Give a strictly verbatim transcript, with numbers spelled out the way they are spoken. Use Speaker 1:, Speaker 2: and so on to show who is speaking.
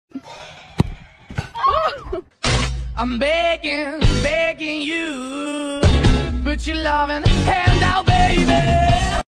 Speaker 1: I'm begging, begging you, put your loving hand out, baby.